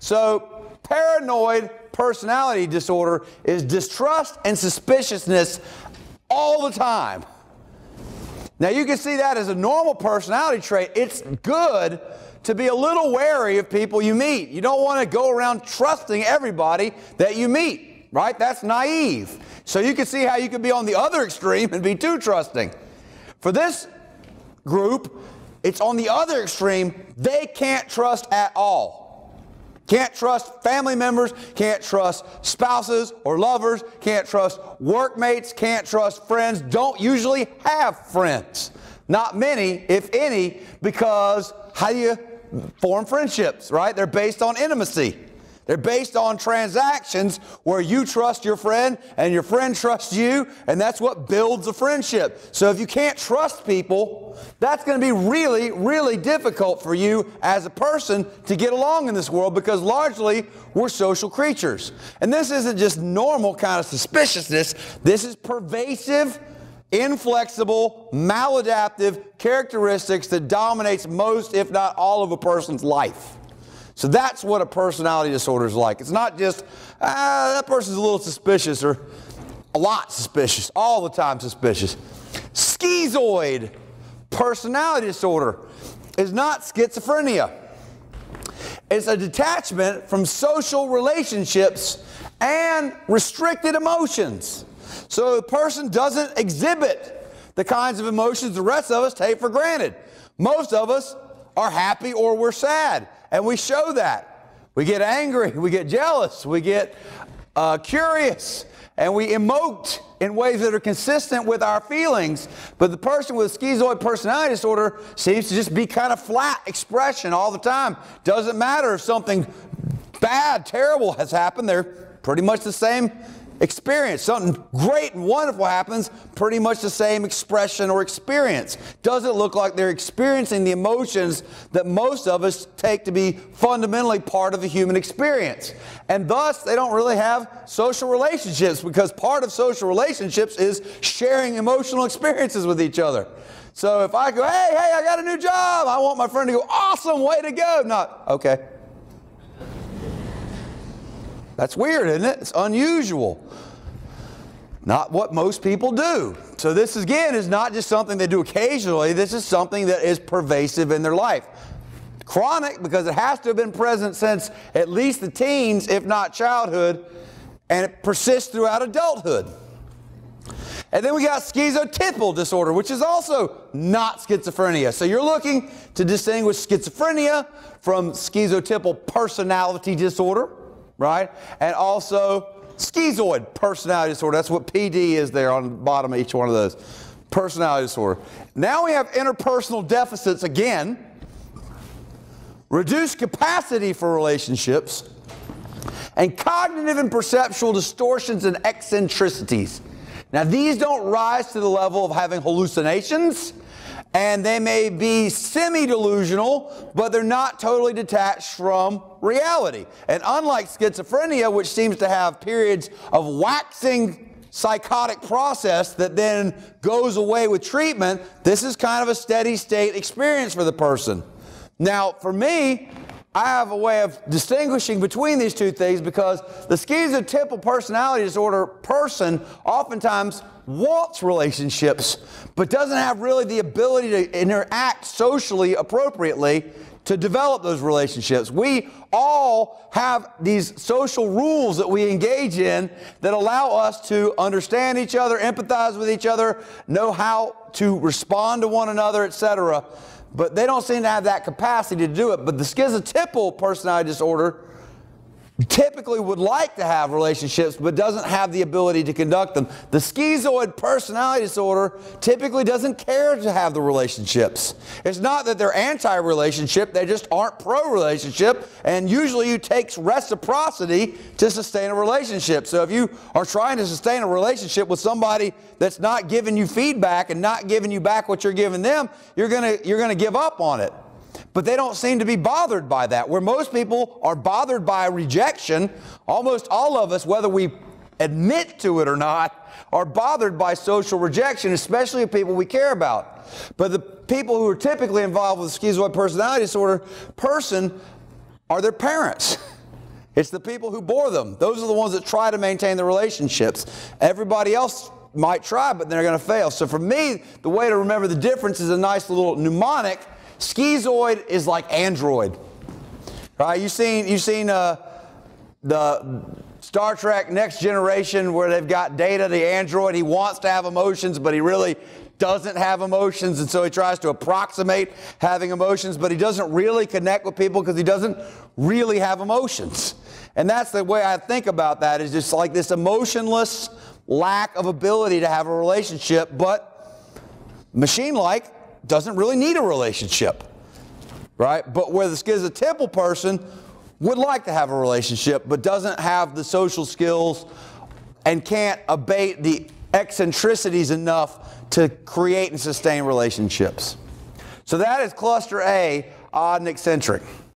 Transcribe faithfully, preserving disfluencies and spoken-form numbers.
So paranoid personality disorder is distrust and suspiciousness all the time. Now you can see that as a normal personality trait. It's good to be a little wary of people you meet. You don't want to go around trusting everybody that you meet, right? That's naive. So you can see how you could be on the other extreme and be too trusting. For this group, it's on the other extreme. They can't trust at all. Can't trust family members, can't trust spouses or lovers, can't trust workmates, can't trust friends, don't usually have friends. Not many, if any, because how do you form friendships, right? They're based on intimacy. They're based on transactions where you trust your friend and your friend trusts you, and that's what builds a friendship. So if you can't trust people, that's going to be really, really difficult for you as a person to get along in this world, because largely we're social creatures. And this isn't just normal kind of suspiciousness. This is pervasive, inflexible, maladaptive characteristics that dominates most, if not all, of a person's life. So that's what a personality disorder is like. It's not just, ah, that person's a little suspicious, or a lot suspicious, all the time suspicious. Schizoid personality disorder is not schizophrenia. It's a detachment from social relationships and restricted emotions. So the person doesn't exhibit the kinds of emotions the rest of us take for granted. Most of us are happy or we're sad. And we show that. We get angry, we get jealous, we get uh, curious, and we emote in ways that are consistent with our feelings. But the person with schizoid personality disorder seems to just be kind of flat expression all the time. Doesn't matter if something bad, terrible has happened, they're pretty much the same experience. Something great and wonderful happens, pretty much the same expression or experience. Doesn't look like they're experiencing the emotions that most of us take to be fundamentally part of the human experience. And thus, they don't really have social relationships, because part of social relationships is sharing emotional experiences with each other. So if I go, hey, hey, I got a new job, I want my friend to go, awesome, way to go. Not, okay. That's weird, isn't it? It's unusual. Not what most people do. So this, again, is not just something they do occasionally. This is something that is pervasive in their life. Chronic, because it has to have been present since at least the teens, if not childhood, and it persists throughout adulthood. And then we got schizotypal disorder, which is also not schizophrenia. So you're looking to distinguish schizophrenia from schizotypal personality disorder, right? And also schizoid personality disorder. That's what P D is there on the bottom of each one of those. Personality disorder. Now we have interpersonal deficits again. Reduced capacity for relationships. And cognitive and perceptual distortions and eccentricities. Now these don't rise to the level of having hallucinations. And they may be semi-delusional, but they're not totally detached from reality. And unlike schizophrenia, which seems to have periods of waxing psychotic process that then goes away with treatment, this is kind of a steady state experience for the person. Now, for me, I have a way of distinguishing between these two things, because the schizotypal personality disorder person oftentimes wants relationships, but doesn't have really the ability to interact socially appropriately to develop those relationships. We all have these social rules that we engage in that allow us to understand each other, empathize with each other, know how to respond to one another, et cetera. But they don't seem to have that capacity to do it. But the schizotypal personality disorder typically would like to have relationships, but doesn't have the ability to conduct them. The schizoid personality disorder typically doesn't care to have the relationships. It's not that they're anti-relationship, they just aren't pro-relationship, and usually it takes reciprocity to sustain a relationship. So if you are trying to sustain a relationship with somebody that's not giving you feedback and not giving you back what you're giving them, you're gonna, you're gonna give up on it. But they don't seem to be bothered by that. Where most people are bothered by rejection, almost all of us, whether we admit to it or not, are bothered by social rejection, especially of people we care about. But the people who are typically involved with schizoid personality disorder person are their parents. It's the people who bore them. Those are the ones that try to maintain the relationships. Everybody else might try, but they're going to fail. So for me, the way to remember the difference is a nice little mnemonic. Schizoid is like android. Right? You've seen, you've seen uh, the Star Trek Next Generation where they've got Data, the android. He wants to have emotions, but he really doesn't have emotions, and so he tries to approximate having emotions, but he doesn't really connect with people because he doesn't really have emotions. And that's the way I think about that, is just like this emotionless lack of ability to have a relationship, but machine-like doesn't really need a relationship, right? But where the schizotypal person would like to have a relationship, but doesn't have the social skills and can't abate the eccentricities enough to create and sustain relationships. So that is cluster A, odd and eccentric.